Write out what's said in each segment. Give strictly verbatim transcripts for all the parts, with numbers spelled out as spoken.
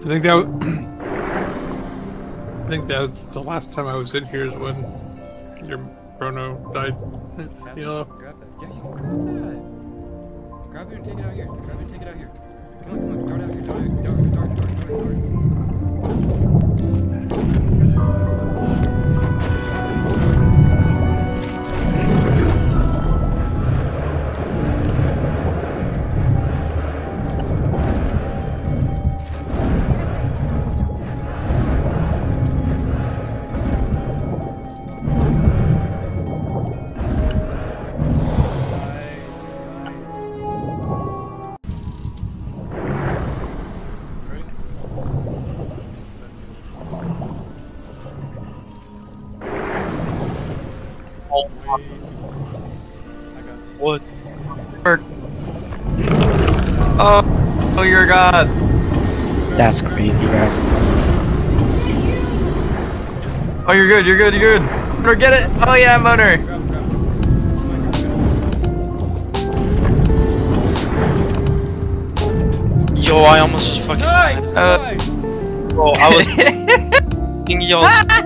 I think that was, I think that was the last time I was in here is when your Chrono died. You know? Grab that. Yeah, you can grab that. Grab it and take it out here. Grab it and take it out here. Come on, come on. Dart out here. Dart, dart, dart, dart, dart, dart. What? Oh, oh, you're God. That's crazy, bro. Oh, you're good, you're good, you're good. Motor, get it. Oh, yeah, motor. Yo, I almost just fucking. Nice! Uh, Nice! Bro, I was. Fucking yo.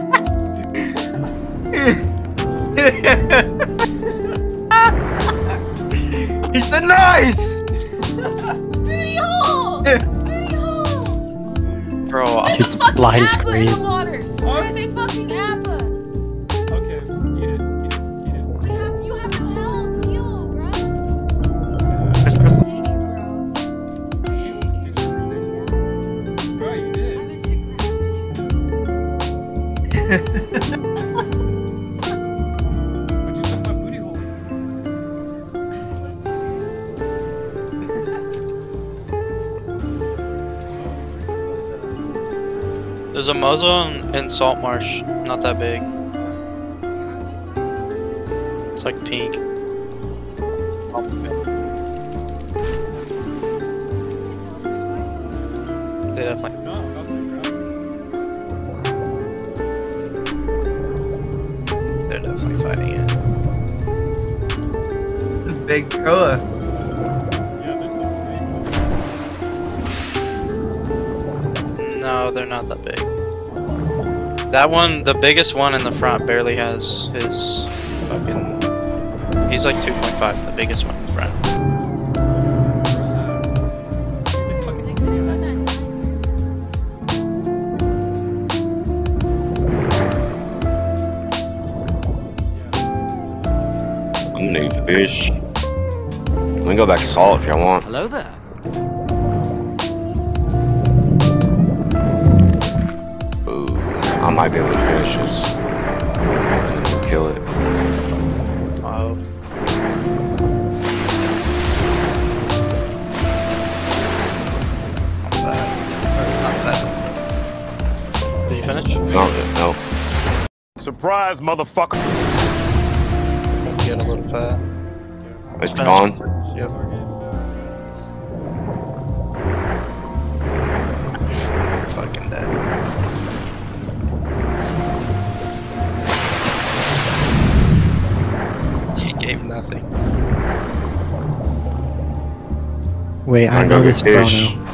He said nice! Booty hole! Booty hole! Bro, I There's Dude's a fucking light is appa in crazy. the water! There's a fucking appa! Okay, eat it, eat it, eat it. We have, you have no health, heal, bro! Just press I hate you, bro. I hate you. Bro, you I did. meant to grab you. But you took my booty hole. there's a Mosa in, in Salt Marsh, not that big. It's like pink. They definitely. No, I'm about to grab it. They're definitely fighting it. Big Koa. Yeah, there's some big. No, they're not that big. That one, the biggest one in the front, barely has his fucking. He's like two point five, the biggest one in the front. I'm new to fish. We can go back to salt if y'all want. Hello there. Ooh, I might be able to finish this. And then kill it. Oh. Not that. Not that. Did you finish? No, no. Surprise, motherfucker! Get a little fat. It's Finish gone. it first, Yep. Fucking dead. He gave nothing. Wait, I I'm know gonna this get fish. Chrono.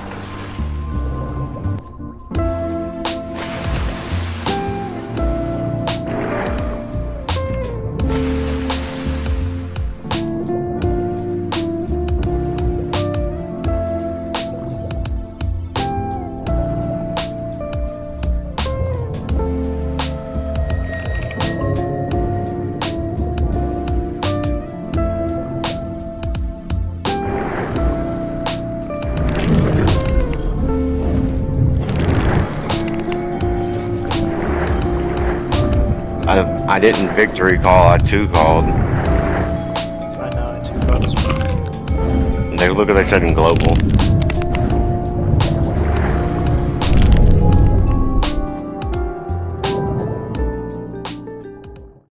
I, I didn't victory call, I two called. I know, I took about as well. They look at they said in global.